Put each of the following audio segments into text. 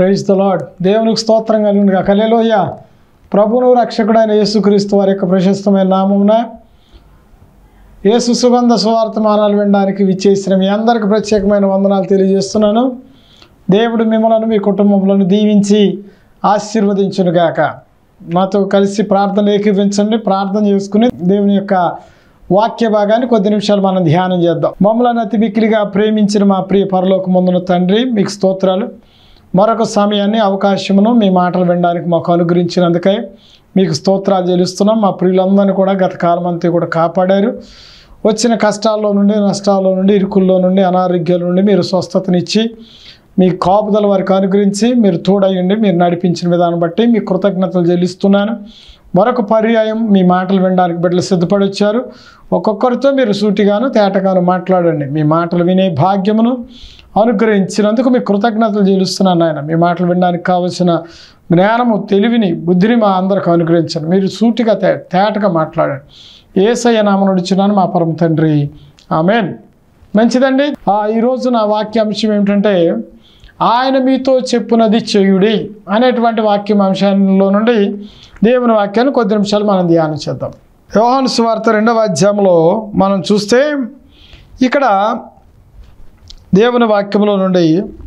Praise the lord. దేవునికి స్తోత్రం కలుగునుగా. హల్లెలూయా. ప్రభువును రక్షకుడైన యేసుక్రీస్తు వారి యొక్క ప్రశస్తమైన నామమున యేసు సుగంధ సువార్తమానాలు వినడానికి విచ్చేసిన మీ అందరికీ ప్రత్యేకమైన వందనాలు తెలియజేస్తున్నాను. దేవుడు మిమ్మల్ని మీ కుటుంబంలో దీవించి ఆశీర్వదించునుగాక. మాతో కలిసి ప్రార్థన ఏకీవించండి. ప్రార్థన చేసుకుని దేవుని యొక్క వాక్య భాగాన్ని కొద్ది నిమిషాలు మనం ధ్యానం చేద్దాం. మమ్మల్ని అతి మిక్కిలిగా ప్రేమించిన మా ప్రియ పరలోకమందున తండ్రి, మీకు స్తోత్రాలు. మరొక సమయాన్ని అవకాశమును మీ మాటలు వినడానికి మాకు అనుగ్రహించినందుకై మీకు స్తోత్రాలు చెల్లిస్తున్నాం. మా ప్రియులందరినీ కూడా గత కాలం అంతా కూడా కాపాడారు. వచ్చిన కష్టాల్లో నుండి, నష్టాల్లో నుండి, ఇరుకుల్లో నుండి, అనారోగ్యాల నుండి మీరు స్వస్థతనిచ్చి మీ కాపుదల వారికి అనుగ్రహించి మీరు తోడయ్యండి. మీరు నడిపించిన విధానం బట్టి మీ కృతజ్ఞతలు చెల్లిస్తున్నాను. మరొక పర్యాయం మీ మాటలు వినడానికి బిడ్డలు సిద్ధపడి వచ్చారు. ఒక్కొక్కరితో మీరు సూటిగాను తేటగాను మాట్లాడండి. మీ మాటలు వినే భాగ్యమును అనుగ్రహించినందుకు మీ కృతజ్ఞతలు చెల్లిస్తున్నాను ఆయన. మీ మాటలు వినడానికి కావలసిన జ్ఞానము, తెలివిని, బుద్ధిని మా అందరికి అనుగ్రహించండి. మీరు సూటిగా తేటగా మాట్లాడండి. యేసయ్య నామమున అడుగుచున్నాను మా పరమ తండ్రి, ఆమేన్. మంచిదండి. ఈరోజు నా వాక్యాంశం ఏమిటంటే, ఆయన మీతో చెప్పునది చేయుడి అనేటువంటి వాక్యాంశంలో నుండి దేవుని వాక్యాన్ని కొద్ది నిమిషాలు మనం ధ్యానం చేద్దాం. యోహాను సువార్త 2వ అధ్యాయంలో మనం చూస్తే ఇక్కడ దేవుని వాక్యంలో నుండి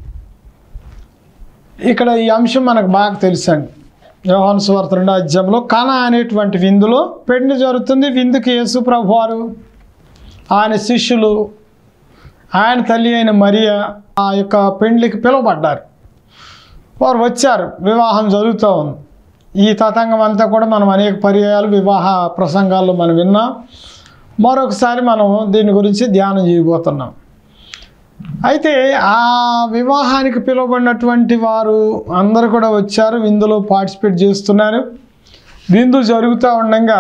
ఇక్కడ ఈ అంశం మనకు బాగా తెలుసండి. యోహాను సువార్త 2వ అధ్యాయంలో కానా అనేటువంటి విందులో పెండ్లి జరుగుతుంది. విందుకి యేసు ప్రభువారు, ఆయన శిష్యులు, ఆయన తల్లి అయిన మరియా ఆ యొక్క పెండ్లికి పిలువబడ్డారు. వారు వచ్చారు. వివాహం జరుగుతూ ఉంది. ఈ తతంగం అంతా కూడా మనం అనేక పర్యాయాలు వివాహ ప్రసంగాల్లో మనం విన్నాం. మరొకసారి మనం దీని గురించి ధ్యానం చేయబోతున్నాం. అయితే ఆ వివాహానికి పిలువబడినటువంటి వారు అందరూ కూడా వచ్చారు. విందులో పార్టిసిపేట్ చేస్తున్నారు. విందు జరుగుతూ ఉండగా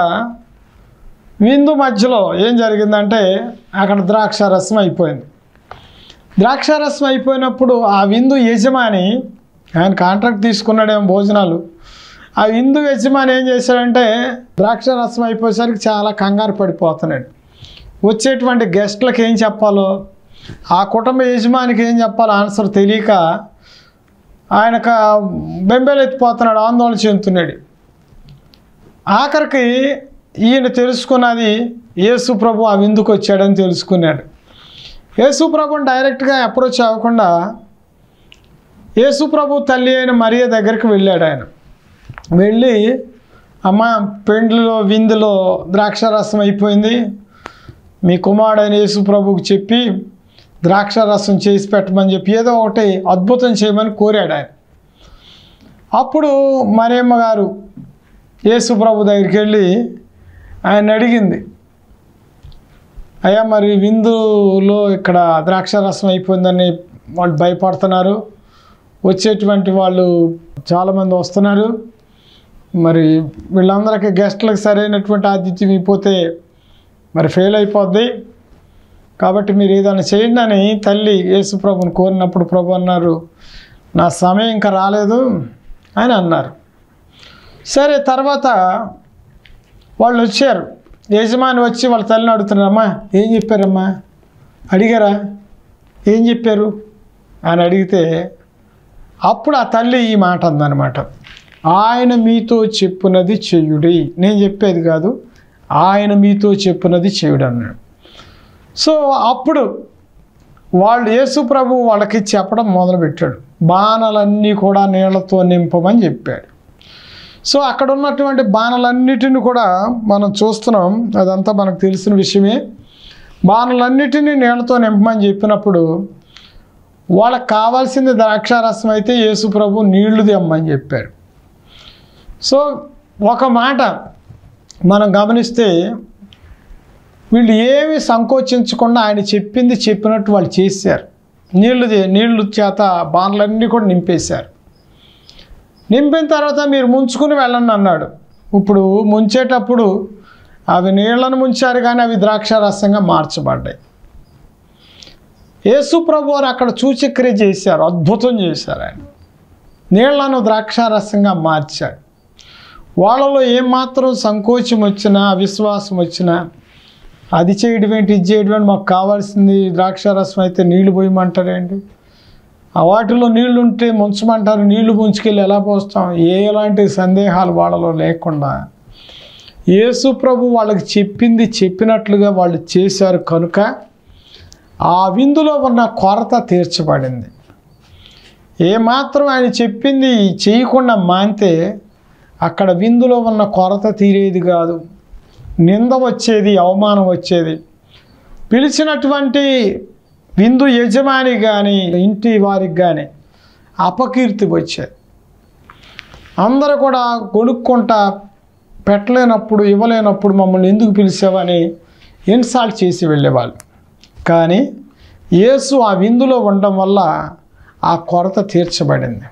విందు మధ్యలో ఏం జరిగిందంటే అక్కడ ద్రాక్షారసం అయిపోయింది. ద్రాక్షారసం అయిపోయినప్పుడు ఆ విందు యజమాని, ఆయన కాంట్రాక్ట్ తీసుకున్నాడేమో భోజనాలు, ఆ విందు యజమాని ఏం చేశాడంటే ద్రాక్షారసం అయిపోయేసరికి చాలా కంగారు పడిపోతున్నాడు. వచ్చేటువంటి గెస్ట్లకు ఏం చెప్పాలో, ఆ కుటుంబ యజమానికి ఏం చెప్పాలో ఆన్సర్ తెలియక ఆయనకు బెంబేలెత్తిపోతున్నాడు, ఆందోళన చెందుతున్నాడు. ఆఖరికి ఈయన తెలుసుకున్నది యేసు ప్రభు ఆ విందుకు వచ్చాడని తెలుసుకున్నాడు. యేసు ప్రభుని డైరెక్ట్గా అప్రోచ్ అవ్వకుండా యేసు ప్రభు తల్లి అయిన మరియ దగ్గరికి వెళ్ళాడు. ఆయన వెళ్ళి, అమ్మ, పెండ్లిలో విందులో ద్రాక్షారసం అయిపోయింది, మీ కుమారుడైన యేసు ప్రభుకి చెప్పి ద్రాక్షారసం చేసి పెట్టమని చెప్పి ఏదో ఒకటి అద్భుతం చేయమని కోరాడు ఆయన. అప్పుడు మరియమ్మ గారు యేసు ప్రభు దగ్గరికి వెళ్ళి ఆయన అడిగింది, అయ్యా, మరి విందులో ఇక్కడ ద్రాక్షారసం అయిపోయిందని వాళ్ళు భయపడుతున్నారు, వచ్చేటువంటి వాళ్ళు చాలామంది వస్తున్నారు, మరి వీళ్ళందరికీ గెస్ట్లకు సరైనటువంటి ఆతిథ్యం ఇవ్వకపోతే మరి ఫెయిల్ అయిపోద్ది, కాబట్టి మీరు ఏదైనా చేయండి అని తల్లి యేసు ప్రభుని కోరినప్పుడు ప్రభు అన్నారు, నా సమయం ఇంకా రాలేదు అని అన్నారు. సరే, తర్వాత వాళ్ళు వచ్చారు. యజమాని వచ్చి వాళ్ళ తల్లిని అడుగుతున్నారు, అమ్మా ఏం చెప్పారమ్మా, అడిగారా, ఏం చెప్పారు అని అడిగితే అప్పుడు ఆ తల్లి ఈ మాట అందనమాట, ఆయన మీతో చెప్పునది చెయ్యుడి, నేను చెప్పేది కాదు, ఆయన మీతో చెప్పునది చేయుడు అన్నాడు. సో అప్పుడు వాళ్ళు యేసు ప్రభు వాళ్ళకి చెప్పడం మొదలుపెట్టాడు. బాణలన్నీ కూడా నీళ్లతో నింపమని చెప్పాడు. సో అక్కడ ఉన్నటువంటి బాణలన్నిటిని కూడా మనం చూస్తున్నాం. అదంతా మనకు తెలిసిన విషయమే. బాణలన్నిటినీ నీళ్లతో నింపమని చెప్పినప్పుడు వాళ్ళకి కావాల్సింది ద్రాక్షారసం అయితే యేసు ప్రభు నీళ్లు తెమ్మని చెప్పాడు. సో ఒక మాట మనం గమనిస్తే వీళ్ళు ఏమీ సంకోచించకుండా ఆయన చెప్పింది చెప్పినట్టు వాళ్ళు చేశారు. నీళ్లు చేత బాణలన్నీ కూడా నింపేశారు. నింపిన తర్వాత మీరు ముంచుకుని వెళ్ళండి అన్నాడు. ఇప్పుడు ముంచేటప్పుడు అవి నీళ్లను ముంచారు కానీ అవి ద్రాక్షారసంగా మార్చబడ్డాయి. యేసు ప్రభు వారు అక్కడ సూచక్రియ చేశారు, అద్భుతం చేశారు. ఆయన నీళ్లను ద్రాక్షారసంగా మార్చాడు. వాళ్ళలో ఏమాత్రం సంకోచం వచ్చినా, అవిశ్వాసం వచ్చినా, అది చేయడం ఏంటి, ఇది చేయడం ఏంటి, మాకు కావాల్సింది ద్రాక్షారసం అయితే నీళ్లు పోయమంటారేంటి, వాటిలో నీళ్లు ఉంటే ముంచమంటారు, నీళ్లు ముంచుకెళ్ళి ఎలా పోస్తాం? ఎలాంటి సందేహాలు వాళ్ళలో లేకుండా యేసు ప్రభు వాళ్ళకి చెప్పింది చెప్పినట్లుగా వాళ్ళు చేశారు కనుక ఆ విందులో ఉన్న కొరత తీర్చబడింది. ఏమాత్రం ఆయన చెప్పింది చేయకుండా మానితే అక్కడ విందులో ఉన్న కొరత తీరేది కాదు, నింద వచ్చేది, అవమానం వచ్చేది. పిలిచినటువంటి విందు యజమాని కానీ ఇంటి వారికి కానీ అపకీర్తి వచ్చేది. అందరూ కూడా కొనుక్కుంటా పెట్టలేనప్పుడు, ఇవ్వలేనప్పుడు మమ్మల్ని ఎందుకు పిలిచావని ఇన్సాల్ట్ చేసి వెళ్ళేవాళ్ళు. కానీ యేసు ఆ విందులో ఉండడం వల్ల ఆ కొరత తీర్చబడింది.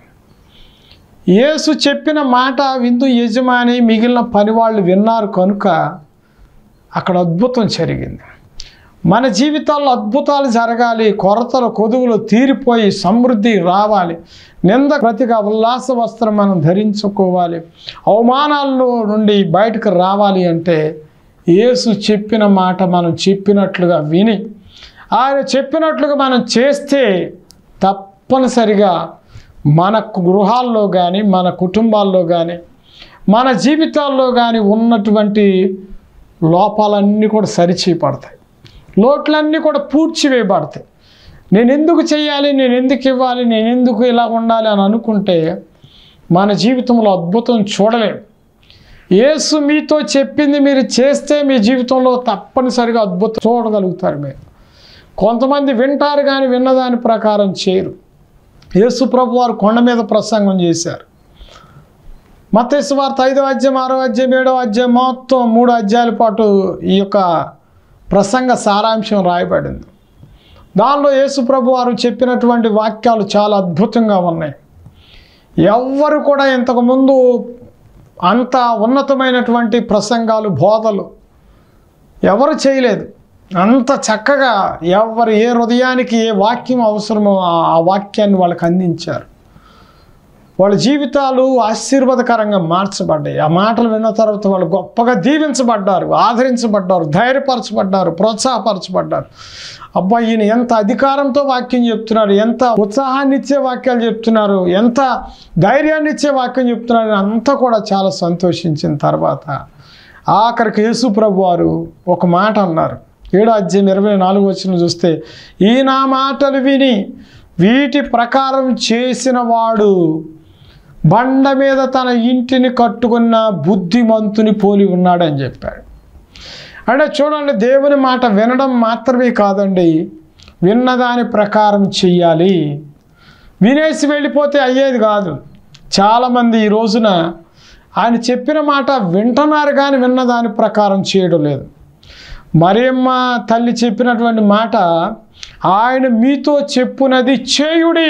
యేసు చెప్పిన మాట విందు యజమాని మిగిలిన పని వాళ్ళు విన్నారు కనుక అక్కడ అద్భుతం జరిగింది. మన జీవితాల్లో అద్భుతాలు జరగాలి, కొరతలు కొదువులు తీరిపోయి సమృద్ధి రావాలి, నింద ప్రతిగా ఉల్లాస వస్త్రం మనం ధరించుకోవాలి, అవమానాల నుండి బయటకు రావాలి అంటే యేసు చెప్పిన మాట మనం చెప్పినట్లుగా విని ఆయన చెప్పినట్లుగా మనం చేస్తే తప్పనిసరిగా మన గృహాల్లో కానీ మన కుటుంబాల్లో కానీ మన జీవితాల్లో కానీ ఉన్నటువంటి లోపాలన్నీ కూడా సరిచేయబడతాయి, లోట్లన్నీ కూడా పూడ్చివేయబడతాయి. నేను ఎందుకు చేయాలి, నేను ఎందుకు ఇవ్వాలి, నేను ఎందుకు ఇలా ఉండాలి అని అనుకుంటే మన జీవితంలో అద్భుతం చూడలేము. యేసు మీతో చెప్పింది మీరు చేస్తే మీ జీవితంలో తప్పనిసరిగా అద్భుతం చూడగలుగుతారు. మీరు కొంతమంది వింటారు కానీ విన్నదాని ప్రకారం చేయరు. యేసు ప్రభు వారు కొండ మీద ప్రసంగం చేశారు. మత్తయి సువార్త 5వ అధ్యాయం 6వ అధ్యాయం 7వ అధ్యాయం మొత్తం 3 అధ్యాయాల పాటు ఈ యొక్క ప్రసంగ సారాంశం రాయబడింది. దానిలో యేసు ప్రభు వారు చెప్పినటువంటి వాక్యాలు చాలా అద్భుతంగా ఉన్నాయి. ఎవ్వరు కూడా ఇంతకుముందు అంత ఉన్నతమైనటువంటి ప్రసంగాలు బోధలు ఎవరు చేయలేదు. అంత చక్కగా ఎవరు ఏ హృదయానికి ఏ వాక్యం అవసరమో ఆ వాక్యాన్ని వాళ్ళకి అందించారు. వాళ్ళ జీవితాలు ఆశీర్వాదకరంగా మార్చబడ్డాయి. ఆ మాటలు విన్న తర్వాత వాళ్ళు గొప్పగా దీవించబడ్డారు, ఆదరించబడ్డారు, ధైర్యపరచబడ్డారు, ప్రోత్సాహపరచబడ్డారు. అబ్బా, ఈయన ఎంత అధికారంతో వాక్యం చెప్తున్నారు, ఎంత ఉత్సాహాన్ని ఇచ్చే వాక్యాలు చెప్తున్నారు, ఎంత ధైర్యాన్ని ఇచ్చే వాక్యం చెప్తున్నారు, అంతా కూడా చాలా సంతోషించిన తర్వాత ఆఖరికి యేసు ప్రభు వారు ఒక మాట అన్నారు. 7వ అధ్యాయం 24వ వచనం చూస్తే, ఈ నా మాటలు విని వీటి ప్రకారం చేసిన వాడు బండ మీద తన ఇంటిని కట్టుకున్న బుద్ధిమంతుని పోలి ఉన్నాడని చెప్పాడు. అంటే చూడండి, దేవుని మాట వినడం మాత్రమే కాదండి, విన్నదాని ప్రకారం చెయ్యాలి. వినేసి వెళ్ళిపోతే అయ్యేది కాదు. చాలామంది ఈ రోజున ఆయన చెప్పిన మాట వింటున్నారు కానీ విన్నదాని ప్రకారం చేయడం లేదు. మరియమ్మ తల్లి చెప్పినటువంటి మాట, ఆయన మీతో చెప్పునది చేయుడి,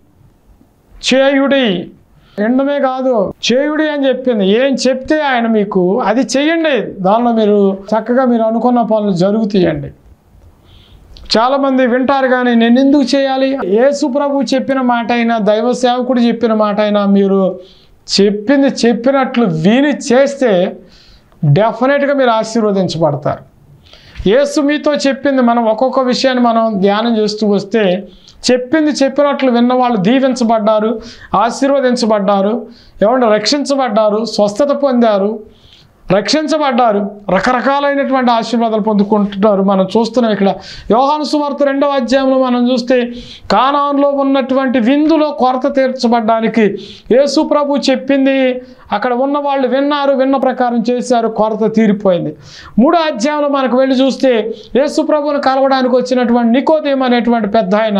చేయుడి, వినడమే కాదు చేయుడి అని చెప్పింది. ఏం చెప్తే ఆయన మీకు అది చెయ్యండి, దానిలో మీరు చక్కగా మీరు అనుకున్న పనులు జరుగుతాయండి. చాలామంది వింటారు కానీ నేను ఎందుకు చేయాలి? యేసు ప్రభు చెప్పిన మాట అయినా దైవ సేవకుడు చెప్పిన మాట అయినా మీరు చెప్పింది చెప్పినట్లు విని చేస్తే డెఫినెట్గా మీరు ఆశీర్వదించబడతారు. యేసు మీతో చెప్పింది మనం ఒక్కొక్క విషయాన్ని మనం ధ్యానం చేస్తూ వస్తే చెప్పింది చెప్పినట్లు విన్నవాళ్ళు దీవించబడ్డారు, ఆశీర్వదించబడ్డారు, ఏమంటే రక్షించబడ్డారు, స్వస్థత పొందారు, రక్షించబడ్డారు, రకరకాలైనటువంటి ఆశీర్వాదాలు పొందుకుంటున్నారు. మనం చూస్తున్నాం ఇక్కడ యోహాను సువార్త 2వ అధ్యాయంలో మనం చూస్తే కానానులో ఉన్నటువంటి విందులో కొరత తీర్చబడ్డానికి యేసు ప్రభు చెప్పింది అక్కడ ఉన్న వాళ్ళు విన్నారు, విన్న ప్రకారం చేశారు, కొరత తీరిపోయింది. 3వ అధ్యాయంలో మనకు వెళ్ళి చూస్తే యేసు ప్రభువుని కలవడానికి వచ్చినటువంటి నికోదేము అనేటువంటి పెద్ద ఆయన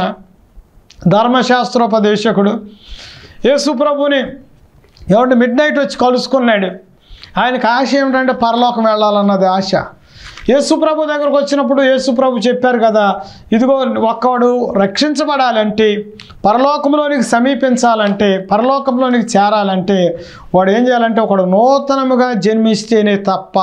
ధర్మశాస్త్రోపదేశకుడు యేసు ప్రభుని ఏమంటే మిడ్నైట్ వచ్చి కలుసుకున్నాడు. ఆయనకు ఆశ ఏమిటంటే పరలోకం వెళ్ళాలన్నది ఆశ. యేసు ప్రభు దగ్గరకు వచ్చినప్పుడు యేసు ప్రభు చెప్పారు కదా, ఇదిగో ఒక్కడు రక్షించబడాలంటే, పరలోకంలోనికి సమీపించాలంటే, పరలోకంలోనికి చేరాలంటే వాడు ఏం చేయాలంటే ఒకడు నూతనముగా జన్మిస్తేనే తప్ప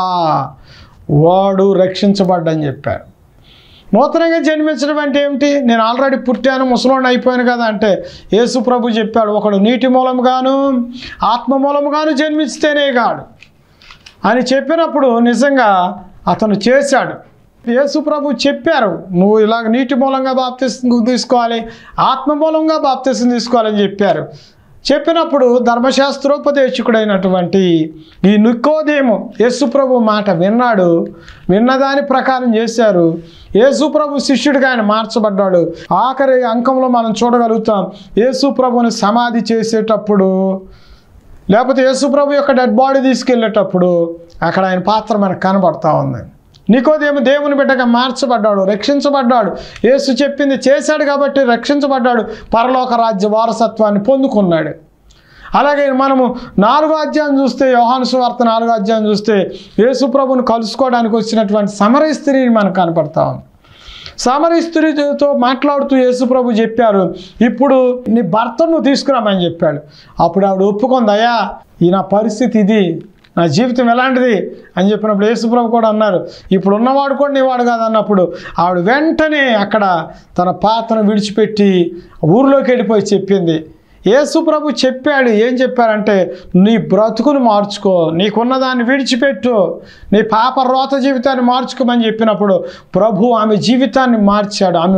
వాడు రక్షించబడ్డని చెప్పారు. నూతనంగా జన్మించడం అంటే ఏమిటి? నేను ఆల్రెడీ పుట్టాను, ముసలోడిని అయిపోయాను కదా అంటే యేసు ప్రభు చెప్పాడు, ఒకడు నీటి మూలముగాను ఆత్మ మూలముగాను జన్మిస్తేనే కాడు అని చెప్పినప్పుడు నిజంగా అతను చేశాడు. యేసు ప్రభు చెప్పారు, నువ్వు ఇలాగ నీటి మూలంగా బాప్తిసం తీసుకోవాలి, ఆత్మ మూలంగా బాప్తిసం తీసుకోవాలని చెప్పారు. చెప్పినప్పుడు ధర్మశాస్త్రోపదేశకుడైనటువంటి ఈ నికోదేము యేసు ప్రభు మాట విన్నాడు. విన్నదాని ప్రకారం చేశారు. యేసు ప్రభు శిష్యుడిగా ఆయన మార్చబడ్డాడు. ఆఖరి అంకంలో మనం చూడగలుగుతాం, యేసు ప్రభుని సమాధి చేసేటప్పుడు, లేకపోతే యేసు ప్రభు యొక్క డెడ్ బాడీ తీసుకెళ్ళేటప్పుడు అక్కడ ఆయన పాత్ర మనకు కనబడతా ఉంది. నికోదేము దేవుని బిడ్డగా మార్చబడ్డాడు, రక్షించబడ్డాడు. యేసు చెప్పింది చేశాడు కాబట్టి రక్షించబడ్డాడు, పరలోక రాజ్య వారసత్వాన్ని పొందుకున్నాడు. అలాగే మనము 4వ అధ్యాయం చూస్తే, యోహాను సువార్త 4వ అధ్యాయం చూస్తే యేసు ప్రభుని కలుసుకోవడానికి వచ్చినటువంటి సమరయ స్త్రీని మనకు కనపడతా ఉంది. సమరయ స్త్రీతో మాట్లాడుతూ యేసు ప్రభు చెప్పారు, ఇప్పుడు నీ భర్తను తీసుకురామని చెప్పాడు. అప్పుడు ఆవిడ ఒప్పుకుంది, అయ్యా ఈ నా పరిస్థితి ఇది, నా జీవితం ఎలాంటిది అని చెప్పినప్పుడు యేసు ప్రభు కూడా అన్నారు, ఇప్పుడు ఉన్నవాడు కూడా నీవాడు కాదు అన్నప్పుడు ఆవిడ వెంటనే అక్కడ తన పాత్రను విడిచిపెట్టి ఊరిలోకి వెళ్ళిపోయి చెప్పింది. యేసు ప్రభు చెప్పాడు, ఏం చెప్పారంటే, నీ బ్రతుకును మార్చుకో, నీకున్నదాన్ని విడిచిపెట్టు, నీ పాప రోత జీవితాన్ని మార్చుకోమని చెప్పినప్పుడు ప్రభు ఆమె జీవితాన్ని మార్చాడు. ఆమె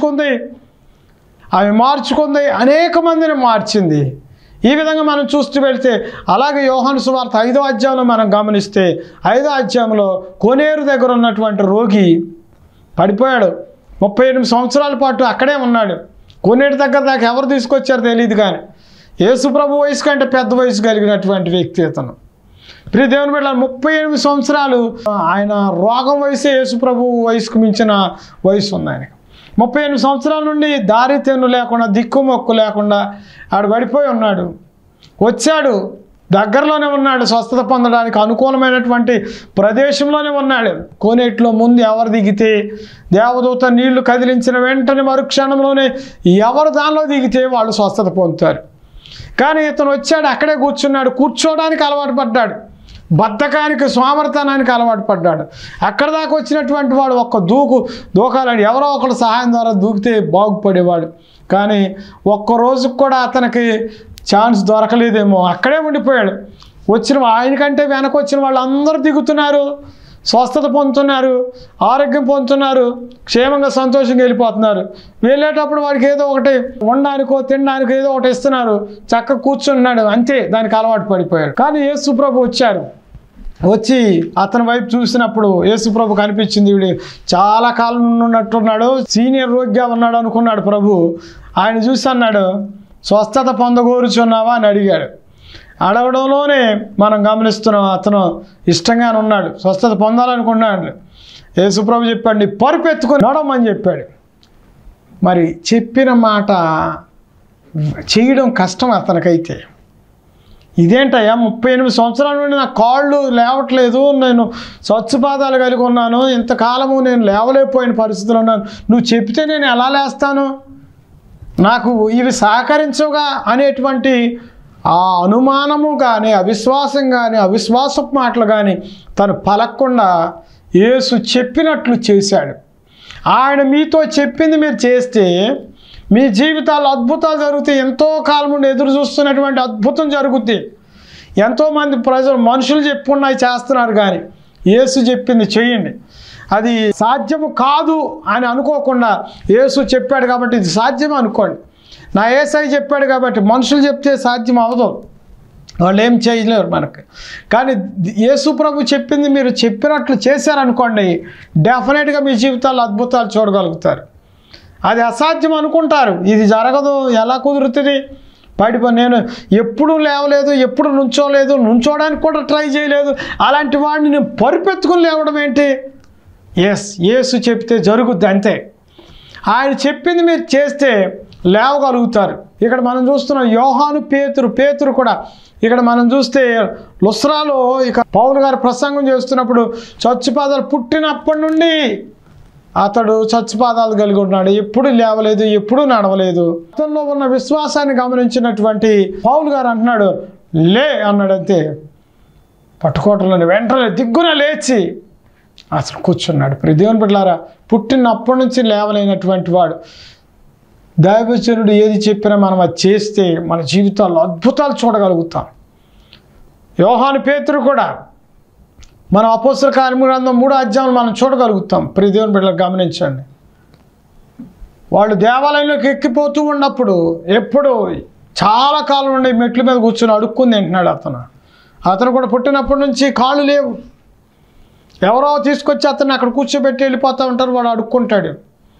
మార్చుకుంది, అనేక మందిని మార్చింది. ఈ విధంగా మనం చూస్తూ వెళ్తే, అలాగే యోహాను సువార్త 5వ అధ్యాయంలో మనం గమనిస్తే 5వ అధ్యాయంలో కోనేరు దగ్గర ఉన్నటువంటి రోగి పడిపోయాడు. 38 సంవత్సరాల పాటు అక్కడే ఉన్నాడు. కోనేరు దగ్గర దాకా ఎవరు తీసుకొచ్చారో తెలియదు, కానీ యేసు ప్రభు వయసు కంటే పెద్ద వయసు కలిగినటువంటి వ్యక్తి అతను. ప్రియ దేవుని బిడ్డలారా, 38 సంవత్సరాలు ఆయన రోగం వయసే యేసు ప్రభు వయసుకు మించిన వయసు ఉంది ఆయనకు. 38 సంవత్సరాల నుండి దారి తెన్ను లేకుండా, దిక్కుమొక్కు లేకుండా ఆడు పడిపోయి ఉన్నాడు. వచ్చాడు, దగ్గరలోనే ఉన్నాడు, స్వస్థత పొందడానికి అనుకూలమైనటువంటి ప్రదేశంలోనే ఉన్నాడు. కోనేటిలో ముందు ఎవరు దిగితే, దేవదూత నీళ్లు కదిలించిన వెంటనే మరుక్షణంలోనే ఎవరు దానిలో దిగితే వాళ్ళు స్వస్థత పొందుతారు. కానీ ఇతను వచ్చాడు, అక్కడే కూర్చున్నాడు, కూర్చోవడానికి అలవాటు పడ్డాడు, బద్ధకానికి సోమరితనానికి అలవాటు పడ్డాడు. అక్కడ దాకా వచ్చినటువంటి వాడు ఒక్క దూకాలని ఎవరో ఒకరు సహాయం ద్వారా దూకితే బాగుపడేవాడు. కానీ ఒక్కరోజుకు కూడా అతనికి ఛాన్స్ దొరకలేదేమో, అక్కడే ఉండిపోయాడు. ఆయనకంటే వెనక వచ్చిన వాళ్ళు అందరూ దిగుతున్నారు, స్వస్థత పొందుతున్నారు, ఆరోగ్యం పొందుతున్నారు, క్షేమంగా సంతోషంగా వెళ్ళిపోతున్నారు. వెళ్ళేటప్పుడు వాడికి ఏదో ఒకటి ఉండడానికో తినడానికో ఏదో ఒకటి ఇస్తున్నారు, చక్కగా కూర్చున్నాడు, అంతే, దానికి అలవాటు పడిపోయాడు. కానీ యేసు ప్రభు వచ్చి అతని వైపు చూసినప్పుడు యేసు ప్రభు కనిపించింది, వీడు చాలా కాలం నుండి ఉన్నట్టున్నాడు, సీనియర్ రోగిగా ఉన్నాడు అనుకున్నాడు ప్రభు. ఆయన చూసి అన్నాడు, స్వస్థత పొందగోరుచున్నావా అని అడిగాడు. అడగడంలోనే మనం గమనిస్తున్నాం, అతను ఇష్టంగానే ఉన్నాడు, స్వస్థత పొందాలనుకున్నాడు. యేసు ప్రభు చెప్పాడు, నీ పరుపెత్తుకొని నడవమని చెప్పాడు. మరి చెప్పిన మాట చేయడం కష్టం అతనికైతే. ఇదేంటయ్యా, 38 సంవత్సరాల నుండి నా కాళ్ళు లేవట్లేదు, నేను స్వచ్ఛపాదాలు కలిగి ఉన్నాను, ఇంతకాలము నేను లేవలేకపోయిన పరిస్థితులు ఉన్నాను, నువ్వు చెప్తే నేను ఎలా లేస్తాను, నాకు ఇవి సహకరించవుగా అనేటువంటి ఆ అనుమానము కానీ, అవిశ్వాసం కానీ, అవిశ్వాసపు మాటలు కానీ తను పలక్కుండా యేసు చెప్పినట్లు చేశాడు. ఆయన మీతో చెప్పింది మీరు చేస్తే మీ జీవితాల్లో అద్భుతాలు జరుగుతాయి. ఎంతో కాలం నుండి ఎదురు చూస్తున్నటువంటి అద్భుతం జరుగుద్ది. ఎంతోమంది మనుషులు చెప్పుకున్నాయి చేస్తున్నారు, కానీ యేసు చెప్పింది చేయండి. అది సాధ్యము కాదు అని అనుకోకుండా యేసు చెప్పాడు కాబట్టి ఇది సాధ్యం అనుకోండి. నా యేసయ్య చెప్పాడు కాబట్టి మనుషులు చెప్తే సాధ్యం అవ్వదు, వాళ్ళు ఏం చేయలేరు మనకి. కానీ యేసు ప్రభు చెప్పింది మీరు చెప్పినట్లు చేశారనుకోండి, డెఫినెట్గా మీ జీవితాల్లో అద్భుతాలు చూడగలుగుతారు. అది అసాధ్యం అనుకుంటారు, ఇది జరగదు, ఎలా కుదురుతుంది, నేను ఎప్పుడు లేవలేదు, ఎప్పుడు నుంచోడానికి కూడా ట్రై చేయలేదు, అలాంటి వాడిని నేను పరుపెత్తుకుని లేవడం ఏంటి? యేసు చెప్తే జరుగుద్ది, అంతే. ఆయన చెప్పింది మీరు చేస్తే లేవగలుగుతారు. ఇక్కడ మనం చూస్తున్నాం యోహాను, పేతురు కూడా. ఇక్కడ మనం చూస్తే లుస్రాలో ఇక పౌలు గారు ప్రసంగం చేస్తున్నప్పుడు చచ్చుపాదాలు పుట్టినప్పటి నుండి అతడు చచ్చుపాదాలు కలిగి ఉన్నాడు, ఎప్పుడు లేవలేదు, ఎప్పుడు నడవలేదు. అతనిలో ఉన్న విశ్వాసాన్ని గమనించినటువంటి పౌలు గారు అంటున్నాడు, లే అన్నాడు, అంతే. పట్టుకోవటంలోని వెంటనే దిగ్గున లేచి అసలు కూర్చున్నాడు. ప్రియ దేవుని బిడ్డలారా, పుట్టినప్పటి నుంచి లేవలేనటువంటి వాడు, దైవజనుడు ఏది చెప్పినా మనం అది చేస్తే మన జీవితాల్లో అద్భుతాలు చూడగలుగుతాం. యోహాను, పేతురు కూడా మనం అపోస్తల కార్యముల గ్రంథం 3వ అధ్యాయం మనం చూడగలుగుతాం. ప్రియ దేవుని బిడ్డలు గమనించండి. వాళ్ళు దేవాలయంలోకి ఎక్కిపోతూ ఉన్నప్పుడు ఎప్పుడు చాలా కాలం నుండి మెట్ల మీద కూర్చొని అడుక్కుంది తింటున్నాడు అతను కూడా పుట్టినప్పటి నుంచి కాళ్ళు లేవు. ఎవరో తీసుకొచ్చి అతన్ని అక్కడ కూర్చోబెట్టి వెళ్ళిపోతూ ఉంటారు, వాడు అడుక్కుంటాడు.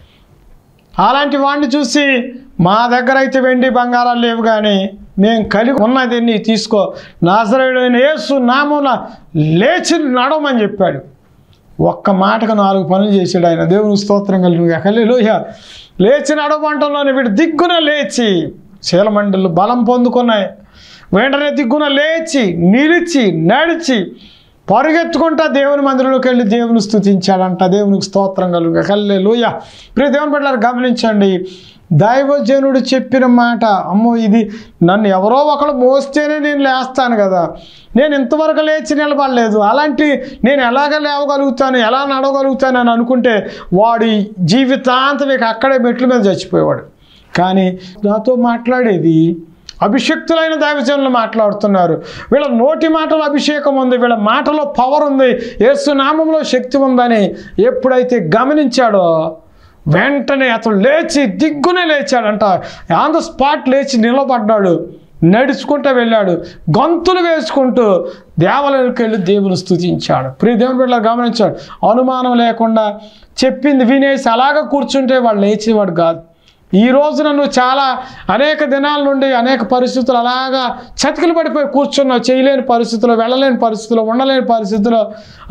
అలాంటి వాడిని చూసి మా దగ్గర అయితే వెండి బంగారాలు లేవు, కానీ మేము కలిగి ఉన్నది నీ తీసుకో, నాజరేయుడైన యేసు నామమున లేచి నడవమని చెప్పాడు. ఒక్క మాటకు 4 పనులు చేశాడు ఆయన. దేవుని స్తోత్రం కలిగి హల్లెలూయా. లేచి నడవమంటలోనే వీడు దిగ్గున లేచి, శీలమండలు బలం పొందుకున్నాయి. వెంటనే దిగ్గున లేచి నిలిచి నడిచి పరుగెత్తుకుంటా దేవుని మందిరంలోకి వెళ్ళి దేవుని స్తుతించాడంట. దేవునికి స్తోత్రం కలుగు హల్లెలూయా. ప్రియ దేవుని బిడ్డలారా గమనించండి, దైవజనుడు చెప్పిన మాట, అమ్మో ఇది నన్ను ఎవరో ఒకరు మోస్తేనే నేను లేస్తాను కదా, నేను ఇంతవరకు లేచి నిలబడలేదు, అలాంటి నేను ఎలాగ లేవగలుగుతాను, ఎలా నడవగలుగుతాను అని అనుకుంటే వాడి జీవితాంతం ఇక అక్కడే మెట్ల మీద చచ్చిపోయేవాడు. కానీ నాతో మాట్లాడేది అభిషక్తులైన దైవజనులు మాట్లాడుతున్నారు. వీళ్ళ నోటి మాటలో అభిషేకం ఉంది, వీళ్ళ మాటలో పవర్ ఉంది, యేసు నామంలో శక్తి ఉందని ఎప్పుడైతే గమనించాడో వెంటనే అతను లేచి దిగ్గునే లేచాడంట. ఆన్ ద స్పాట్ లేచి నిలబడ్డాడు, నడుచుకుంటూ వెళ్ళాడు, గంతులు వేసుకుంటూ దేవాలయానికి వెళ్ళి దేవుని స్తుతించాడు. ప్రియ దేవుని బిడ్డలారా గమనించాడు. అనుమానం లేకుండా చెప్పింది వినేసి అలాగ కూర్చుంటే వాడు లేచేవాడు కాదు. ఈ రోజున నువ్వు చాలా అనేక దినాల నుండి అనేక పరిస్థితులు అలాగా చతికిలు పడిపోయి కూర్చున్నావు, చేయలేని పరిస్థితుల్లో, వెళ్ళలేని పరిస్థితుల్లో, ఉండలేని పరిస్థితుల్లో.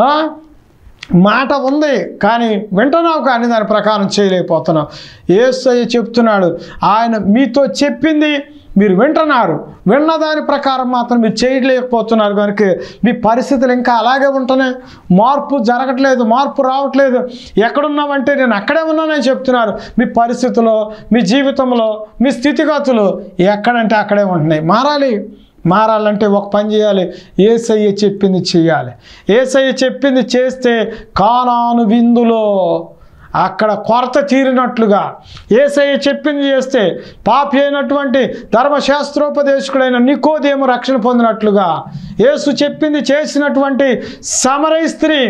మాట ఉంది కానీ వింటున్నావు, కానీ దాని ప్రకారం చేయలేకపోతున్నావు. యేసయ్య చెప్తున్నాడు, ఆయన మీతో చెప్పింది మీరు వింటున్నారు, విన్న దాని ప్రకారం మాత్రం మీరు చేయలేకపోతున్నారు కనుక మీ పరిస్థితులు ఇంకా అలాగే ఉంటున్నాయి, మార్పు జరగట్లేదు, మార్పు రావట్లేదు. ఎక్కడున్నామంటే నేను అక్కడే ఉన్నానని చెప్తున్నారు. మీ పరిస్థితులు, మీ జీవితంలో, మీ స్థితిగతులు ఎక్కడంటే అక్కడే ఉంటున్నాయి. మారాలంటే ఒక పని చేయాలి, యేసయ్య చెప్పింది చేయాలి. యేసయ్య చెప్పింది చేస్తే కానాను విందులో అక్కడ కొరత తీరినట్లుగా, యేసయ్య చెప్పింది చేస్తే పాపి అయినటువంటి ధర్మశాస్త్రోపదేశకుడైన నికోదేము రక్షణ పొందినట్లుగా, యేసు చెప్పింది చేసినటువంటి సమరయ స్త్రీ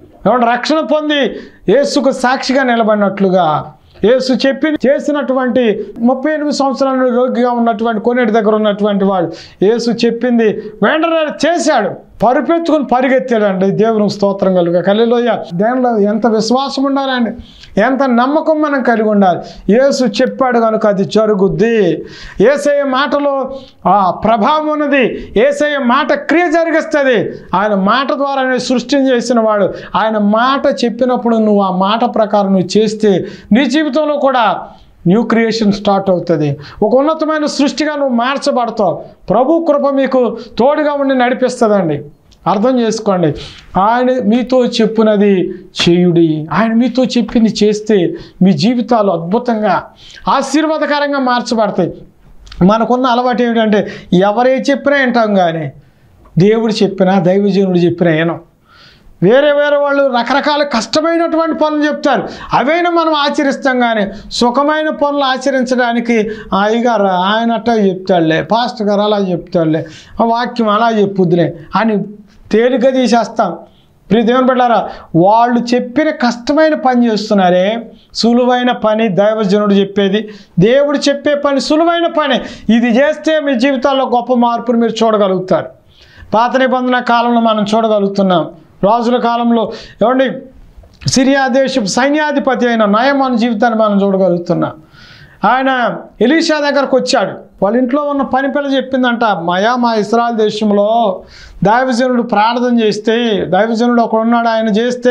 రక్షణ పొంది యేసుకు సాక్షిగా నిలబడినట్లుగా, యేసు చెప్పింది చేసినటువంటి 38 సంవత్సరాల నుండి రోగిగా ఉన్నటువంటి కొన్నిటి దగ్గర ఉన్నటువంటి వాడు యేసు చెప్పింది వెంటనే చేశాడు, పరుపెత్తుకుని పరిగెత్తాడండి. దేవునికి స్తోత్రం కలుగు హల్లెలూయా. దానిలో ఎంత విశ్వాసం ఉండాలండి, ఎంత నమ్మకం మనం కలిగి ఉండాలి. యేసు చెప్పాడు కనుక అది జరుగుద్ది. యేసయ్య మాటలో ఆ ప్రభావం ఉన్నది, యేసయ్య మాట క్రియ జరిగిస్తుంది. ఆయన మాట ద్వారానే సృష్టిని చేసిన వాడు. ఆయన మాట చెప్పినప్పుడు నువ్వు ఆ మాట ప్రకారం నువ్వు చేస్తే నీ జీవితంలో కూడా న్యూ క్రియేషన్ స్టార్ట్ అవుతుంది. ఒక ఉన్నతమైన సృష్టిగా నువ్వు మార్చబడతావు. ప్రభు కృప మీకు తోడుగా ఉండి నడిపిస్తుందండి. అర్థం చేసుకోండి, ఆయన మీతో చెప్పునది చేయుడి. ఆయన మీతో చెప్పింది చేస్తే మీ జీవితాలు అద్భుతంగా ఆశీర్వాదకరంగా మార్చబడతాయి. మనకున్న అలవాటు ఏమిటంటే ఎవరే చెప్పినా వింటాం, కానీ దేవుడు చెప్పినా దైవజనుడు చెప్పినా వినం. వేరే వాళ్ళు రకరకాల కష్టమైనటువంటి పనులు చెప్తారు, అవైనా మనం ఆచరిస్తాం. కానీ సుఖమైన పనులు ఆచరించడానికి అయ్యగారు ఆయన అట్టా చెప్తాడులే, పాస్టర్ గారు అలా చెప్తాడులే, వాక్యం అలా చెప్పుద్దులే అని తేలిక తీసేస్తాం. ప్రియ దేవుని బిడ్డలారా, వాళ్ళు చెప్పిన కష్టమైన పని చేస్తున్నారే, సులువైన పని దైవజనుడు చెప్పేది, దేవుడు చెప్పే పని సులువైన పని. ఇది చేస్తే మీ జీవితాల్లో గొప్ప మార్పును మీరు చూడగలుగుతారు. పాత నిబంధన కాలంలో మనం చూడగలుగుతున్నాం. రాజుల కాలంలో ఏమండి సిరియా దేశపు సైన్యాధిపతి అయిన నయమాను జీవితాన్ని మనం చూడగలుగుతున్నాం. ఆయన ఎలీషా దగ్గరకు వచ్చాడు. వాళ్ళ ఇంట్లో ఉన్న పని పిల్ల చెప్పిందంట, మా ఇశ్రాయేలు దేశంలో దైవజనుడు ప్రార్థన చేస్తే, దైవజనుడు ఒకడు ఉన్నాడు, ఆయన చేస్తే,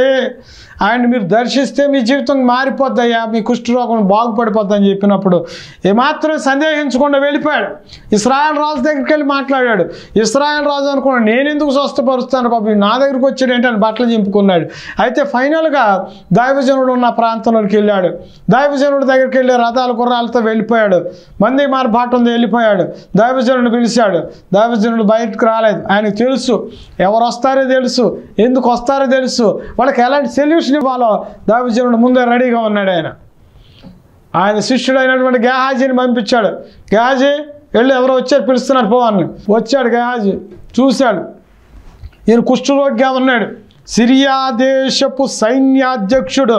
ఆయన మీరు దర్శిస్తే మీ జీవితం మారిపోద్దయ్యా, మీ కుష్ఠరోగం బాగుపడిపోద్ది అని చెప్పినప్పుడు ఏమాత్రం సందేహించకుండా వెళ్ళిపోయాడు. ఇశ్రాయేలు రాజు దగ్గరికి వెళ్ళి మాట్లాడాడు. ఇశ్రాయేలు రాజు అనుకున్నాడు, నేను ఎందుకు స్వస్థపరుస్తాను బాబు, నా దగ్గరికి వచ్చాడు ఏంటని బట్టలు చింపుకున్నాడు. అయితే ఫైనల్గా దైవజనుడు ఉన్న ప్రాంతంలోకి వెళ్ళాడు. దైవజనుడి దగ్గరికి వెళ్ళి రథాల గుర్రాలతో వెళ్ళిపోయాడు. మంది మారి బాట ఉంది, వెళ్ళిపోయాడు. దైవజనుడు పిలిచాడు. దైవజనుడు బయటకు రాలేదు. ఆయనకు తెలుసు ఎవరు వస్తారో తెలుసు, ఎందుకు వస్తారో తెలుసు, వాళ్ళకి ఎలాంటి సొల్యూషన్ ఇవ్వాలో దైవజనుడు ముందే రెడీగా ఉన్నాడు. ఆయన శిష్యుడైనటువంటి గేహాజీని పంపించాడు. గేహాజీ వెళ్ళి ఎవరో వచ్చారు, పిలుస్తున్నారు పోవాలని. వచ్చాడు గేహాజీ, చూశాడు ఈయన కుష్ఠరోగిగా ఉన్నాడు. సిరియా దేశపు సైన్యాధ్యక్షుడు,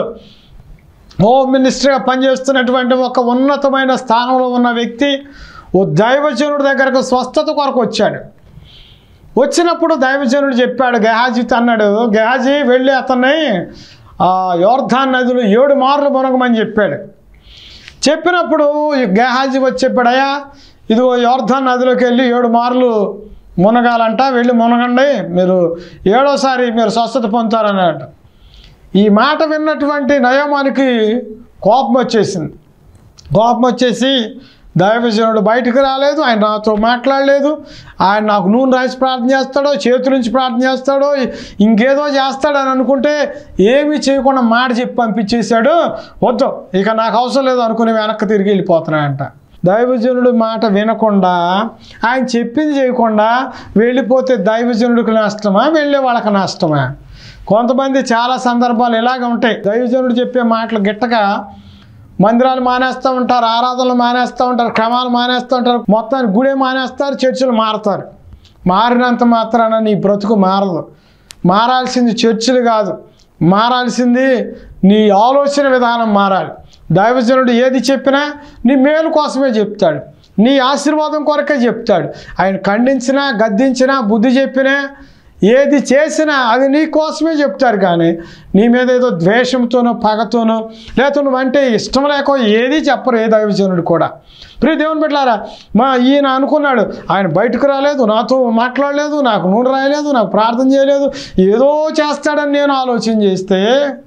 హోమ్ మినిస్టర్గా పనిచేస్తున్నటువంటి ఒక ఉన్నతమైన స్థానంలో ఉన్న వ్యక్తి ఓ దైవజనుడి దగ్గరకు స్వస్థత కొరకు వచ్చాడు. వచ్చినప్పుడు దైవజనుడు చెప్పాడు, గెహాజీతో అన్నాడు, గెహాజీ వెళ్ళి అతన్ని యోర్దాను నదిలో 7 మార్లు మునగమని చెప్పాడు. చెప్పినప్పుడు గెహాజీ వచ్చి చెప్పాడు, అయ్యా ఇదిగో యోర్దాను నదిలోకి వెళ్ళి 7 మార్లు మునగాలంట, వెళ్ళి మునగండి, మీరు 7వసారి మీరు స్వస్థత పొందుతారన్నాడు. ఈ మాట విన్నటువంటి నయమానికి కోపం వచ్చేసింది. కోపం వచ్చేసి దైవజనుడు బయటకు రాలేదు, ఆయన నాతో మాట్లాడలేదు, ఆయన నాకు నూనె రాసి ప్రార్థన చేస్తాడో, చేతుల నుంచి ప్రార్థన చేస్తాడో, ఇంకేదో చేస్తాడని అనుకుంటే ఏమీ చేయకుండా మాట చెప్పి పంపించేశాడు. వద్దు ఇక నాకు అవసరం లేదు అనుకుని వెనక్కి తిరిగి వెళ్ళిపోతున్నాయంట. దైవజనుడు మాట వినకుండా ఆయన చెప్పింది చేయకుండా వెళ్ళిపోతే దైవజనుడికి నష్టమా, వెళ్ళే వాళ్ళకి నష్టమా? కొంతమంది చాలా సందర్భాలు ఇలాగ ఉంటాయి. దైవజనుడు చెప్పే మాటలు గిట్టక మందిరాలు మానేస్తూ ఉంటారు, ఆరాధనలు మానేస్తూ ఉంటారు, క్రమాలు మానేస్తూ ఉంటారు, మొత్తాన్ని గుడే మానేస్తారు, చర్చిలు మారుతారు. మారినంత మాత్రాన నీ బ్రతుకు మారదు. మారాల్సింది చర్చిలు కాదు, మారాల్సింది నీ ఆలోచన విధానం మారాలి. దైవజనుడు ఏది చెప్పినా నీ మేలు కోసమే చెప్తాడు, నీ ఆశీర్వాదం కొరకే చెప్తాడు. ఆయన ఖండించినా గద్దించినా బుద్ధి చెప్పినా ఏది చేసినా అది నీ కోసమే చెప్తారు. కానీ నీ మీద ఏదో ద్వేషంతోనో పగతోనో లేకపోతే నువ్వంటే ఇష్టం లేకో ఏది చెప్పరు ఏ దైవజనుడు కూడా. ప్రియ దేవుని బిడ్డలారా, ఈయన అనుకున్నాడు, ఆయన బయటకు రాలేదు, నాతో మాట్లాడలేదు, నాకు నూనె రాయలేదు, నాకు ప్రార్థన చేయలేదు, ఏదో చేస్తాడని నేను ఆలోచన చేస్తే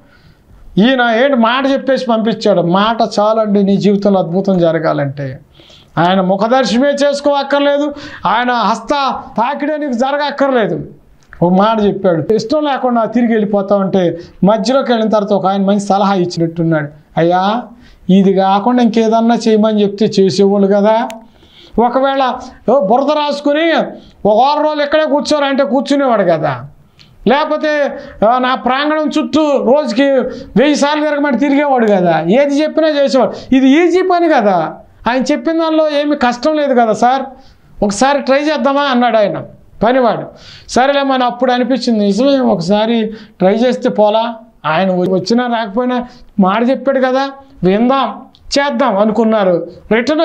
ఈయన ఏంటి మాట చెప్పేసి పంపించాడు. మాట చాలండి నీ జీవితంలో అద్భుతం జరగాలంటే. ఆయన ముఖదర్శనమే చేసుకోవక్కర్లేదు, ఆయన హస్త తాకిడే నీకు జరగక్కర్లేదు. ఒక మాట చెప్పాడు, ఇష్టం లేకుండా తిరిగి వెళ్ళిపోతా ఉంటే మధ్యలోకి వెళ్ళిన తర్వాత ఒక ఆయన మంచి సలహా ఇచ్చినట్టున్నాడు, అయ్యా ఇది కాకుండా ఇంకేదన్నా చేయమని చెప్తే చేసేవాళ్ళు కదా. ఒకవేళ బురద రాసుకుని 1 వారం రోజులు ఎక్కడే కూర్చోరంటే కూర్చునేవాడు కదా. లేకపోతే నా ప్రాంగణం చుట్టూ రోజుకి 1000 సార్లు తిరగమంటే తిరిగేవాడు కదా. ఏది చెప్పినా చేసేవాడు. ఇది ఈజీ పని కదా, ఆయన చెప్పిన దానిలో ఏమి కష్టం లేదు కదా సార్, ఒకసారి ట్రై చేద్దామా అన్నాడు ఆయన పనివాడు. సరేలే మన అప్పుడు అనిపించింది, నిజమే ఒకసారి ట్రై చేస్తే పోలా, ఆయన వచ్చినా రాకపోయినా మాట చెప్పాడు కదా, విందాం చేద్దాం అనుకున్నారు. రిటర్న్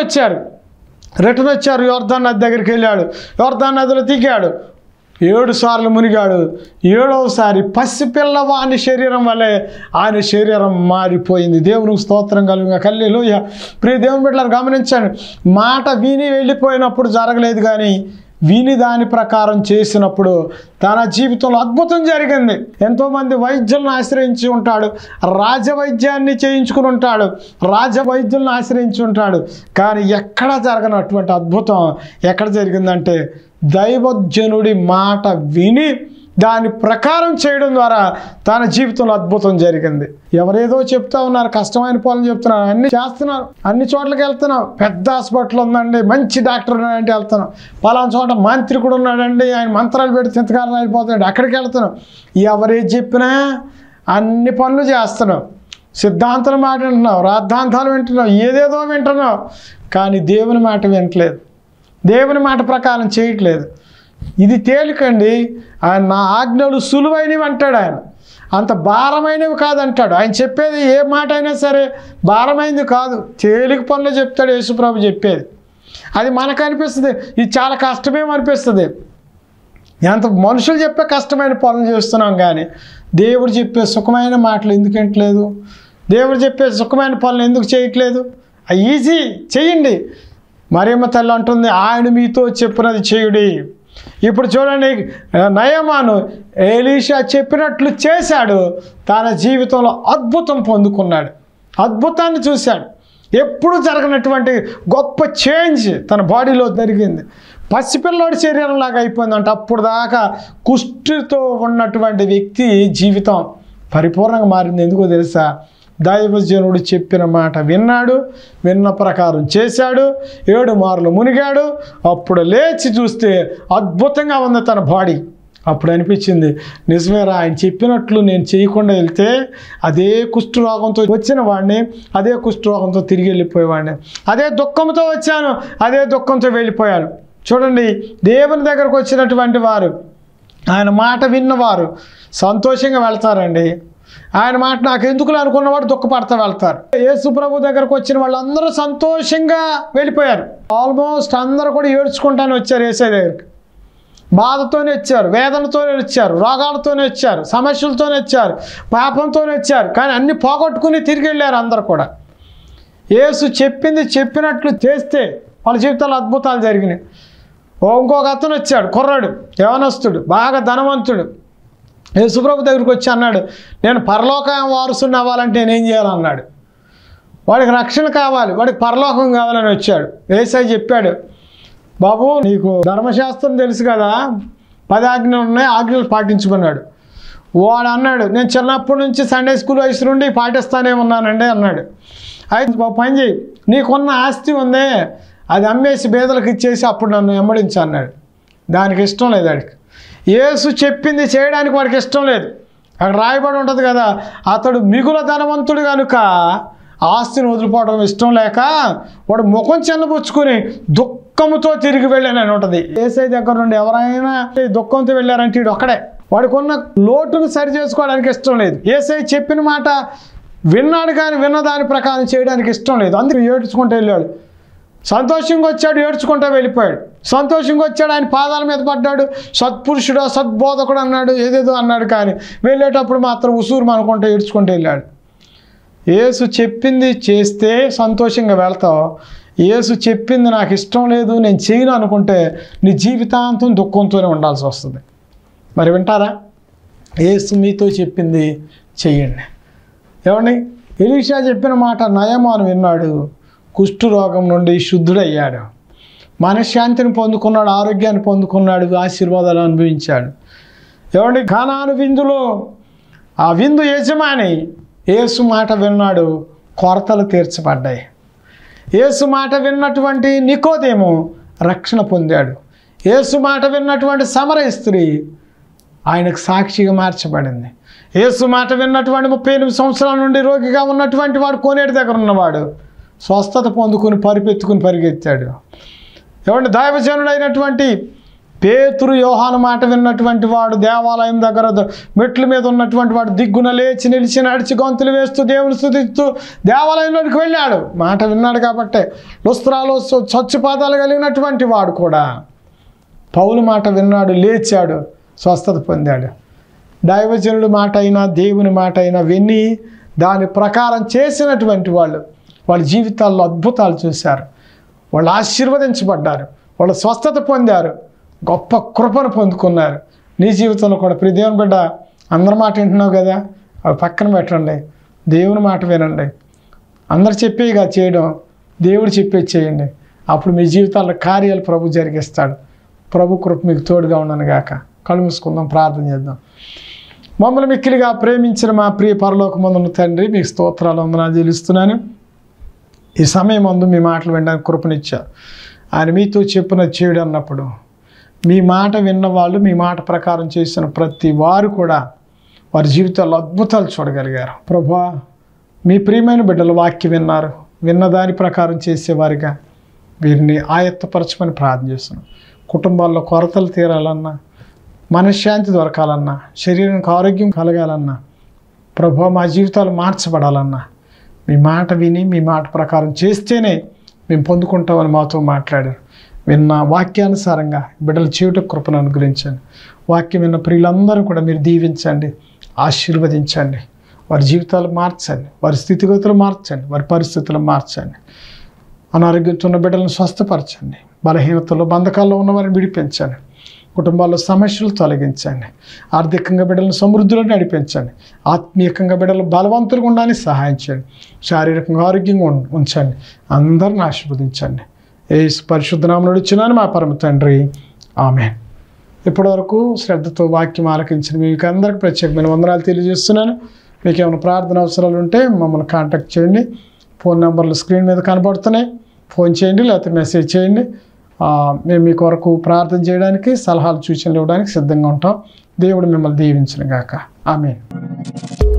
వచ్చారు, యోర్దాను నది దగ్గరికి వెళ్ళాడు, యోర్దాను నదిలో దిగాడు, 7 సార్లు మునిగాడు. 7వసారి పసిపిల్లవాని శరీరం వల్లే ఆయన శరీరం మారిపోయింది. దేవునికి స్తోత్రం కలుగుగా. హల్లెలూయా. ప్రియ దేవుని బిడ్డలారా గమనించండి, మాట విని వెళ్ళిపోయినప్పుడు జరగలేదు, కానీ విని దాని ప్రకారం చేసినప్పుడు తన జీవితంలో అద్భుతం జరిగింది. ఎంతోమంది వైద్యులను ఆశ్రయించి ఉంటాడు, రాజవైద్యాన్ని చేయించుకుని ఉంటాడు, రాజవైద్యులను ఆశ్రయించి ఉంటాడు, కానీ ఎక్కడ జరగనటువంటి అద్భుతం ఎక్కడ జరిగిందంటే దైవజనుడి మాట విని దాని ప్రకారం చేయడం ద్వారా తన జీవితంలో అద్భుతం జరిగింది. ఎవరేదో చెప్తా ఉన్నారు, కష్టమైన పనులు చెప్తున్నారు, అన్ని చేస్తున్నారు, అన్ని చోట్లకి వెళ్తున్నావు, పెద్ద హాస్పిటల్ ఉందండి, మంచి డాక్టర్ ఉన్నాడంటే వెళ్తున్నావు, పలానా చోట మాంత్రికుడు ఉన్నాడండి, ఆయన మంత్రాలు పెడితే ఇంతకాలం అయిపోతాడు, అక్కడికి వెళ్తున్నావు. ఎవరేది చెప్పినా అన్ని పనులు చేస్తున్నావు, సిద్ధాంతాల మాట వింటున్నావు, రాద్ధాంతాలు వింటున్నావు, ఏదేదో వింటున్నావు, కానీ దేవుని మాట వినట్లేదు, దేవుని మాట ప్రకారం చేయట్లేదు. ఇది తేలికండి. ఆయన నా ఆజ్ఞలు సులువైనవి అంటాడు, ఆయన అంత భారమైనవి కాదంటాడు. ఆయన చెప్పేది ఏ మాట అయినా సరే భారమైనది కాదు, తేలిక పనులు చెప్తాడు యేసుప్రభు చెప్పేది. అది మనకు అనిపిస్తుంది ఇది చాలా కష్టమేమనిపిస్తుంది, ఎంత మనుషులు చెప్పే కష్టమైన పనులు చేస్తున్నాం, కానీ దేవుడు చెప్పే సుఖమైన మాటలు ఎందుకు వినట్లేదు, దేవుడు చెప్పే సుఖమైన పనులు ఎందుకు చేయట్లేదు? ఈజీ చేయండి. మరియమ్మ తల్లి అంటుంది, ఆయన మీతో చెప్పినది చేయుడి. ఇప్పుడు చూడండి, నయమాను ఎలీషా చెప్పినట్లు చేశాడు, తన జీవితంలో అద్భుతం పొందుకున్నాడు, అద్భుతాన్ని చూశాడు. ఎప్పుడు జరగనటువంటి గొప్ప చేంజ్ తన బాడీలో జరిగింది. పసిపిల్లోడి శరీరంలాగా అయిపోయిందంట. అప్పుడు దాకా కుష్ఠితో ఉన్నటువంటి వ్యక్తి జీవితం పరిపూర్ణంగా మారింది. ఎందుకో తెలుసా? దైవజనుడు చెప్పిన మాట విన్నాడు, విన్న ప్రకారం చేశాడు, 7 మార్లు మునిగాడు. అప్పుడు లేచి చూస్తే అద్భుతంగా ఉంది తన బాడీ. అప్పుడు అనిపించింది, నిజమేరా, ఆయన చెప్పినట్లు నేను చేయకుండా వెళ్తే అదే కుష్ఠరోగంతో వచ్చిన వాడిని, అదే కుష్ఠరోగంతో తిరిగి వెళ్ళిపోయేవాడిని, అదే దుఃఖంతో వచ్చాను, అదే దుఃఖంతో వెళ్ళిపోయాను. చూడండి, దేవుని దగ్గరకు వచ్చినటువంటి వారు, ఆయన మాట విన్నవారు, సంతోషంగా వెళ్తారండి. ఆయన మాట నాకు ఎందుకులే అనుకున్నవాడు దుఃఖపడతా వెళ్తారు. యేసు ప్రభు దగ్గరకు వచ్చిన వాళ్ళందరూ సంతోషంగా వెళ్ళిపోయారు. ఆల్మోస్ట్ అందరూ కూడా ఏడ్చుకుంటానే వచ్చారు యేసయ్య దగ్గరికి. బాధతోనే వచ్చారు, వేదనతోనే వచ్చారు, రోగాలతోనే వచ్చారు, సమస్యలతోనే వచ్చారు, పాపంతోనే వచ్చారు. కానీ అన్ని పోగొట్టుకుని తిరిగి వెళ్ళారు అందరు కూడా. యేసు చెప్పింది చెప్పినట్లు చేస్తే వాళ్ళ జీవితాల్లో అద్భుతాలు జరిగినాయి. ఇంకొక అతను వచ్చాడు, కుర్రాడు, యవనస్తుడు, బాగా ధనవంతుడు. యేసుప్రభు దగ్గరికి వచ్చి అన్నాడు, నేను పరలోకం వారసుని అవ్వాలంటే నేనేం చేయాలన్నాడు. వాడికి రక్షణ కావాలి, వాడికి పరలోకం కావాలని వచ్చాడు. యేసయ్య చెప్పాడు, బాబు నీకు ధర్మశాస్త్రం తెలుసు కదా, 10 ఆజ్ఞలు ఉన్నాయి, ఆజ్ఞలు పాటించుకున్నాడు. వాడు అన్నాడు, నేను చిన్నప్పటి నుంచి సండే స్కూల్ వయసు నుండి పాటిస్తానే ఉన్నానండి అన్నాడు. అయితే పని చేయి, నీకున్న ఆస్తి ఉందే అది అమ్మేసి బేదలకు ఇచ్చేసి అప్పుడు నన్ను వెంబడించు అన్నాడు. దానికి ఇష్టం లేదు వాడికి. యేసు చెప్పింది చేయడానికి వాడికి ఇష్టం లేదు. అక్కడ రాయబడి ఉంటుంది కదా, అతడు మిగుల ధనవంతుడు కనుక ఆస్తిని వదిలిపోవడం ఇష్టం లేక వాడు ముఖం చిన్నపుచ్చుకుని దుఃఖంతో తిరిగి వెళ్ళానని ఉంటుంది. యేసయ్య దగ్గర నుండి ఎవరైనా దుఃఖంతో వెళ్ళారంటే వీడు ఒక్కడే. వాడికి ఉన్న లోటును సరి చేసుకోవడానికి ఇష్టం లేదు. యేసయ్య చెప్పిన మాట విన్నాడు కానీ విన్న దాని ప్రకారం చేయడానికి ఇష్టం లేదు. అందుకు ఏడ్చుకుంటూ వెళ్ళాడు. సంతోషంగా వచ్చాడు, ఏడ్చుకుంటూ వెళ్ళిపోయాడు. సంతోషంగా వచ్చాడు, ఆయన పాదాల మీద పడ్డాడు, సత్పురుషుడు సద్బోధకుడు అన్నాడు, ఏదేదో అన్నాడు. కానీ వెళ్ళేటప్పుడు మాత్రం ఉసూరు అనుకుంటూ ఏడ్చుకుంటూ వెళ్ళాడు. యేసు చెప్పింది చేస్తే సంతోషంగా వెళ్తావు. యేసు చెప్పింది నాకు ఇష్టం లేదు, నేను చేయను అనుకుంటే నీ జీవితాంతం దుఃఖంతోనే ఉండాల్సి వస్తుంది. మరి వింటారా? యేసు మీతో చెప్పింది చెయ్యండి. ఏమండి, ఎలీషా చెప్పిన మాట నయమాను విన్నాడు, కుష్ఠరోగం నుండి శుద్ధుడయ్యాడు, మనశ్శాంతిని పొందుకున్నాడు, ఆరోగ్యాన్ని పొందుకున్నాడు, ఆశీర్వాదాలు అనుభవించాడు. ఏమండి, కానాను విందులో ఆ విందు యజమాని యేసు మాట విన్నాడు, కొరతలు తీర్చబడ్డాయి. యేసు మాట విన్నటువంటి నికోదేము రక్షణ పొందాడు. యేసు మాట విన్నటువంటి సమరయ స్త్రీ ఆయనకు సాక్షిగా మార్చబడింది. యేసు మాట విన్నటువంటి 38 సంవత్సరాల నుండి రోగిగా ఉన్నటువంటి వాడు కోనేటి దగ్గర ఉన్నవాడు స్వస్థత పొందుకుని పరిపెత్తుకుని పరిగెత్తాడు. ఏమంటే దైవజనుడైనటువంటి పేతురు యోహాను మాట విన్నటువంటి వాడు దేవాలయం దగ్గర మెట్ల మీద ఉన్నటువంటి వాడు దిగ్గున లేచి నిలిచి నడిచి గొంతులు వేస్తూ దేవుని స్తుతిస్తూ దేవాలయంలోనికి వెళ్ళాడు. మాట విన్నాడు కాబట్టే. లుస్త్రాలో చచ్చుపాదాలు కలిగినటువంటి వాడు కూడా పౌలు మాట విన్నాడు, లేచాడు, స్వస్థత పొందాడు. దైవజనుడి మాట అయినా దేవుని మాట అయినా విని దాని ప్రకారం చేసినటువంటి వాళ్ళ జీవితాల్లో అద్భుతాలు చూశారు, వాళ్ళు ఆశీర్వదించబడ్డారు, వాళ్ళు స్వస్థత పొందారు, గొప్ప కృపను పొందుకున్నారు. నీ జీవితంలో కూడా ప్రియ దేవుని బిడ్డ, అందరి మాట వింటున్నావు కదా, అవి పక్కన పెట్టండి, దేవుని మాట వినండి. అందరు చెప్పేగా చేయడం, దేవుడు చెప్పేది చేయండి. అప్పుడు మీ జీవితాల్లో కార్యాలు ప్రభు జరిగిస్తాడు. ప్రభు కృప మీకు తోడుగా ఉండను గాక. కళ్ళు మూసుకుందాం, ప్రార్థన చేద్దాం. మమ్మల్ని మిక్కిలిగా ప్రేమించిన మా ప్రియ పరలోకమందున్న తండ్రి, మీకు స్తోత్రాలు వందనాలు చెల్లిస్తున్నాను. ఈ సమయం అందు మీ మాటలు వినడానికి కృపనిచ్చారు. ఆయన మీతో చెప్పిన చేయడం అన్నప్పుడు మీ మాట విన్నవాళ్ళు, మీ మాట ప్రకారం చేసిన ప్రతి వారు కూడా వారి జీవితాల్లో అద్భుతాలు చూడగలిగారు. ప్రభువా, మీ ప్రియమైన బిడ్డలు వాక్యం విన్నారు, విన్న దాని ప్రకారం చేసేవారిగా వీరిని ఆయత్తపరచమని ప్రార్థన చేస్తున్నాం. కుటుంబాల్లో కొరతలు తీరాలన్నా, మనశ్శాంతి దొరకాలన్నా, శరీరానికి ఆరోగ్యం కలగాలన్నా, ప్రభువా మా జీవితాలు మార్చబడాలన్నా మీ మాట విని మీ మాట ప్రకారం చేస్తేనే మేము పొందుకుంటామని మాతో మాట్లాడారు. విన్న వాక్యానుసారంగా బిడ్డల చేయుట కృపను అనుగ్రహించండి. వాక్యం విన్న ప్రియులందరూ కూడా మీరు దీవించండి, ఆశీర్వదించండి. వారి జీవితాలు మార్చండి, వారి స్థితిగతులు మార్చండి, వారి పరిస్థితులు మార్చండి. అనారోగ్యంతో ఉన్న బిడ్డలను స్వస్థపరచండి, బలహీనతలో బంధకాల్లో ఉన్నవారిని విడిపించండి, కుటుంబాల్లో సమస్యలు తొలగించండి, ఆర్థికంగా బిడ్డలను సమృద్ధిలో నడిపించండి, ఆత్మీయంగా బిడ్డలు బలవంతులుగా ఉండాలని సహాయం చేయండి, శారీరకంగా ఆరోగ్యంగా ఉంచండి, అందరిని ఆశీర్వదించండి. యేసు పరిశుద్ధ నామములో అడుగుచున్నాను మా పరమ తండ్రి, ఆమేన్. ఇప్పటివరకు శ్రద్ధతో వాక్యం ఆలకించిన మీకు అందరికీ ప్రత్యేకమైన వందనాలు తెలియజేస్తున్నాను. మీకు ఏమైనా ప్రార్థన అవసరాలు ఉంటే మమ్మల్ని కాంటాక్ట్ చేయండి. ఫోన్ నెంబర్లు స్క్రీన్ మీద కనబడుతున్నాయి, ఫోన్ చేయండి, లేకపోతే మెసేజ్ చేయండి. మేము మీ కొరకు ప్రార్థన చేయడానికి, సలహాలు సూచనలు ఇవ్వడానికి సిద్ధంగా ఉంటాం. దేవుడు మిమ్మల్ని దీవించును గాక. ఆమేన్.